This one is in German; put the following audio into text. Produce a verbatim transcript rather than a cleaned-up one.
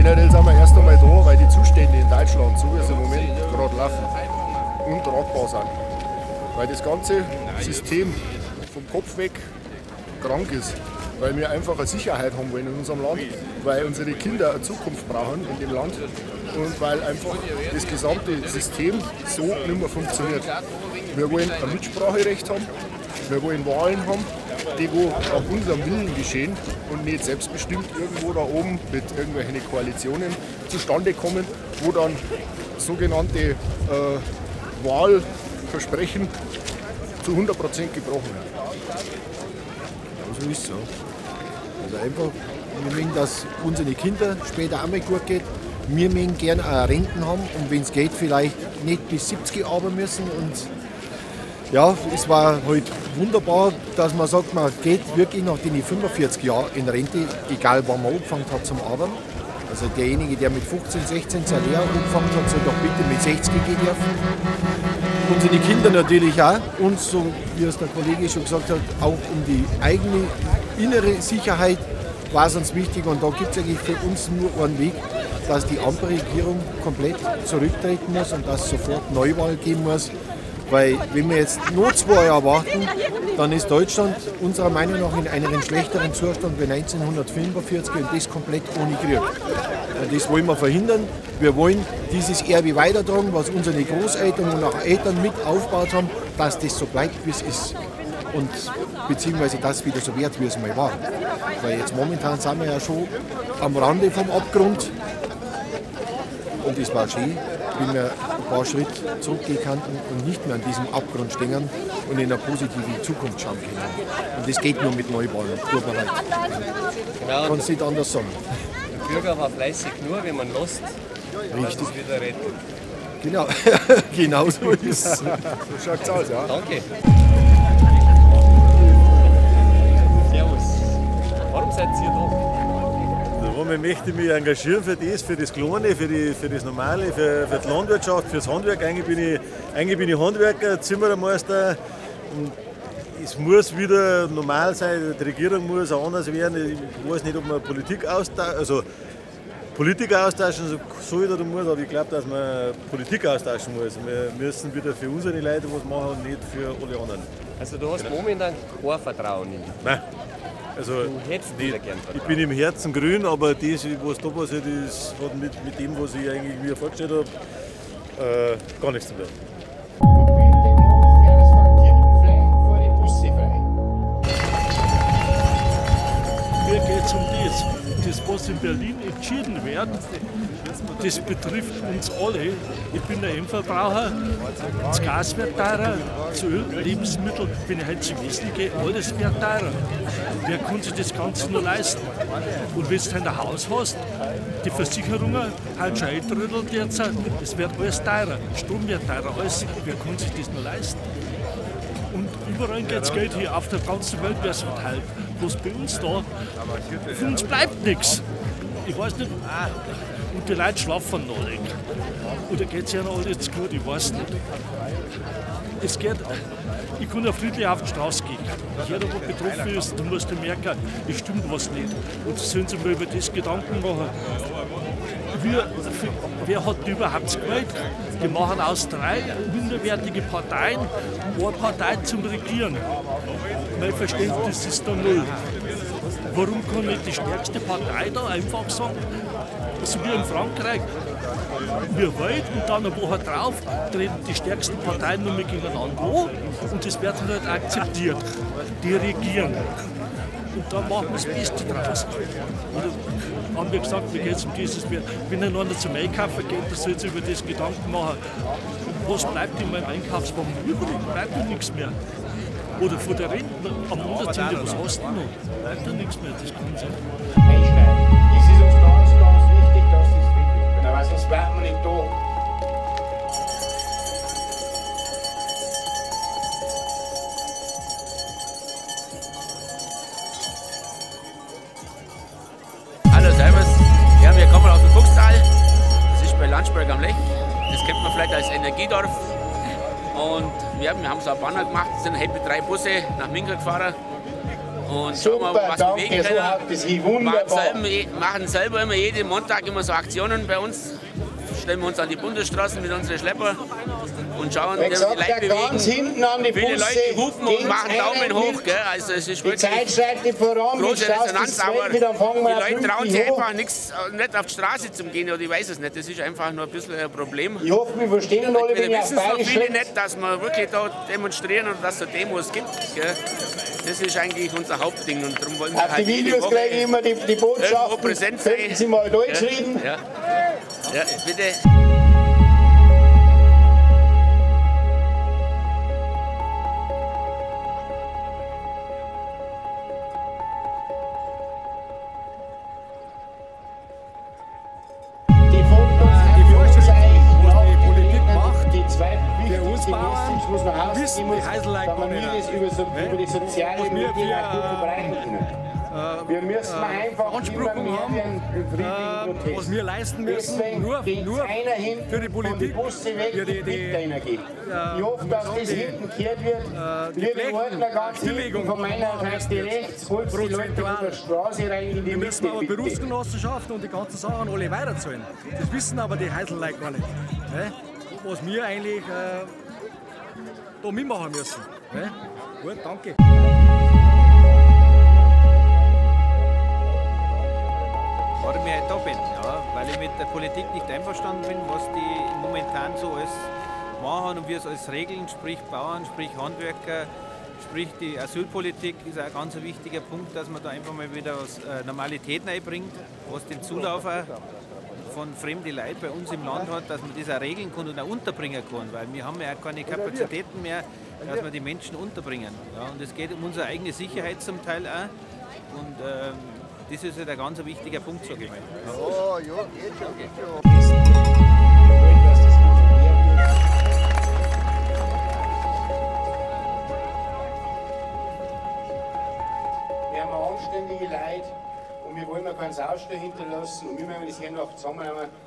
generell sind wir erst einmal da, weil die Zustände in Deutschland, so wie es im Moment gerade laufen, untragbar sind. Weil das ganze System vom Kopf weg krank ist. Weil wir einfach eine Sicherheit haben wollen in unserem Land, weil unsere Kinder eine Zukunft brauchen in dem Land und weil einfach das gesamte System so nicht mehr funktioniert. Wir wollen ein Mitspracherecht haben, wir wollen Wahlen haben, die wo auf unserem Willen geschehen und nicht selbstbestimmt irgendwo da oben mit irgendwelchen Koalitionen zustande kommen, wo dann sogenannte äh, Wahlversprechen zu hundert Prozent gebrochen werden. So ist es so. Also einfach, wir möchten, dass unsere Kinder später auch mal gut geht. Wir möchten gerne auch Renten haben und wenn es geht, vielleicht nicht bis siebzig arbeiten müssen. Und ja, es war halt wunderbar, dass man sagt, man geht wirklich nach den fünfundvierzig Jahren in Rente, egal wann man angefangen hat zum Arbeiten. Also derjenige, der mit fünfzehn, sechzehn seine Lehre angefangen hat, soll doch bitte mit sechzig gehen dürfen. Unsere Kinder natürlich auch. Und so, wie es der Kollege schon gesagt hat, auch um die eigene innere Sicherheit war es uns wichtig. Und da gibt es eigentlich für uns nur einen Weg, dass die Ampelregierung komplett zurücktreten muss und dass es sofort Neuwahl geben muss. Weil wenn wir jetzt nur zwei Jahre warten, dann ist Deutschland unserer Meinung nach in einem schlechteren Zustand wie neunzehnhundertfünfundvierzig und das komplett ohne Krieg. Das wollen wir verhindern. Wir wollen dieses Erbe weitertragen, was unsere Großeltern und auch Eltern mit aufgebaut haben, dass das so bleibt, wie es ist. Und beziehungsweise das wieder so wird, wie es mal war. Weil jetzt momentan sind wir ja schon am Rande vom Abgrund. Und es war schön, wenn wir ein paar Schritte zurückgehen könnten und nicht mehr an diesem Abgrund stehen und in eine positive Zukunft schauen können. Und das geht nur mit Neubahn. Tut mir leid. Genau. Kann es nicht anders sagen. Der Bürger war fleißig nur, wenn man lässt, Richtig. dass es wieder rettet. Genau, genau so ist es. So schaut es aus, ja. Danke. Servus. Warum seid ihr da? Warum möchte ich mich engagieren für das, für das Kleine, für, die, für das Normale, für, für die Landwirtschaft, für das Handwerk. Eigentlich bin ich, eigentlich bin ich Handwerker, Zimmermeister. Und es muss wieder normal sein, die Regierung muss auch anders werden. Ich weiß nicht, ob man Politik austauschen, also Politiker austauschen soll oder muss, aber ich glaube, dass man Politik austauschen muss. Wir müssen wieder für unsere Leute was machen und nicht für alle anderen. Also du hast momentan kein Vertrauen in ihn? Nein. Also, Du hättest wieder gern ich Vertrauen. bin im Herzen grün, aber das, was da passiert ist, hat mit, mit dem, was ich eigentlich mir vorgestellt habe, äh, gar nichts zu tun. Mir geht es um das. Das, was in Berlin entschieden wird, das betrifft uns alle. Ich bin ein Endverbraucher, das Gas wird teurer, das Öl, Lebensmittel, wenn ich heute zum Essen gehe, alles wird teurer. Wer kann sich das Ganze nur leisten? Und wenn du ein Haus hast, die Versicherungen haben schon eintrödelt jetzt, es wird alles teurer, Strom wird teurer, alles, wer kann sich das nur leisten? Und überall geht das Geld hier auf der ganzen Welt wird verteilt. Was bei uns da, für uns bleibt nichts. Ich weiß nicht, und die Leute schlafen noch nicht. Oder geht es ihnen alles gut, ich weiß nicht. Es geht, ich kann ja friedlich auf die Straße gehen. Jeder, der betroffen ist, du musst merken, es stimmt was nicht. Und sollen sie mal über das Gedanken machen. Wir, wer hat die überhaupt gewählt? Die machen aus drei minderwertige Parteien eine Partei zum Regieren. Mein Verständnis ist da null. Warum kann nicht die stärkste Partei da einfach sagen, so wie in Frankreich, wir wählen und dann eine Woche drauf treten die stärksten Parteien nur mehr gegeneinander an und das wird halt akzeptiert. Die regieren. Und dann machen wir das Beste draus. Oder haben wir gesagt, wie geht es um dieses, wenn einer zum Einkaufen geht, dann soll sich über das Gedanken machen, was bleibt in meinem Einkaufswagen übrig? Bleibt ja nichts mehr. Oder von der Rente am Monatsende, was hast du noch? Bleibt ja nichts mehr, das kann sein. Einschneiden. Das ist uns ganz, ganz wichtig, dass das friedlich wird, weil sonst bleibt man nicht da. Hallo, servus. Ja, wir kommen aus dem Fuchstal. Das ist bei Landsberg am Lech. Das kennt man vielleicht als Energiedorf. Und ja, wir haben so ein Banner gemacht, sind heute mit drei Busse nach Minka gefahren. und schauen wir, Super, was danke, wir bewegen so können. haut das hin, machen, wunderbar. selber, machen selber immer jeden Montag immer so Aktionen bei uns. Stellen wir uns an die Bundesstraßen mit unseren Schlepper und schauen, Wie wie gesagt, die Leute da bewegen. ganz hinten an die Viele Busse Leute rufen und geht's machen Daumen einen hoch. mit. Gell? Also es ist Die wirklich Zeit schreitet voran, wie große schaust Resonanz, das aber Zwölfe, dann fangen die wir Leute trauen pünktlich sich hoch. einfach nichts, nicht auf die Straße zu gehen, oder ich weiß es nicht. Das ist einfach nur ein bisschen ein Problem. Ich hoffe, wir verstehen alle, Wir wenn ich auf wissen es noch Bayerisch viele rede. nicht, dass wir wirklich da demonstrieren und dass es so Demos gibt. Gell? Das ist eigentlich unser Hauptding und darum wollen wir Auf halt die jede Videos Woche kriege ich immer die, die irgendwo Botschaften, präsent sein. könnten Sie mal Deutsch Ja, reden? ja, ja, bitte. Die Fotos die für uns Vorschriften, eigentlich was die nach Politik Regnen, macht, die zwei für uns wichtigsten Bauern, Message muss man wissen rausziehen die muss, Heiselleute da man gar nie nicht. das über, so, Ne? über die soziale Was wir Medien für, auch gut äh, verbreiten können. Wir müssen einfach immer Ansprüche mehr haben, werden im friedlichen äh, Protest. was wir leisten müssen, Deswegen nur, geht nur einer hin für die von die Politik, Busse weg, für die, mit die, der Energie. äh, Ich hoffe, dass sagen das die, hinten gekehrt wird. äh, die Liebe Flächen, Ordner, ganz Stilllegung hinten von meiner Seite rechts, holt die Leute von der Straße rein in die Wir müssen aber Mitte, bitte. Berufsgenossenschaften und die ganzen Sachen alle weiterzahlen. Das wissen aber die Heiselleute gar nicht. Ne? Was wir eigentlich äh, da mitmachen müssen. Ne? Gut, danke. Warum ich heute da bin, ja, weil ich mit der Politik nicht einverstanden bin, was die momentan so alles machen und wie es alles regeln, sprich Bauern, sprich Handwerker, sprich die Asylpolitik ist ein ganz wichtiger Punkt, dass man da einfach mal wieder was äh, Normalität reinbringt, was den Zulauf auch von fremden Leuten bei uns im Land hat, dass man das auch regeln kann und auch unterbringen kann, weil wir haben ja auch keine Kapazitäten mehr, dass wir die Menschen unterbringen. Ja, und es geht um unsere eigene Sicherheit zum Teil auch und ähm, das ist ja ein ganz wichtiger Punkt, sage ich mal. Oh, ja, geht schon, geht schon. Wir haben anständige Leute und wir wollen auch keinen Saustall hinterlassen und wir müssen das hier noch zusammennehmen.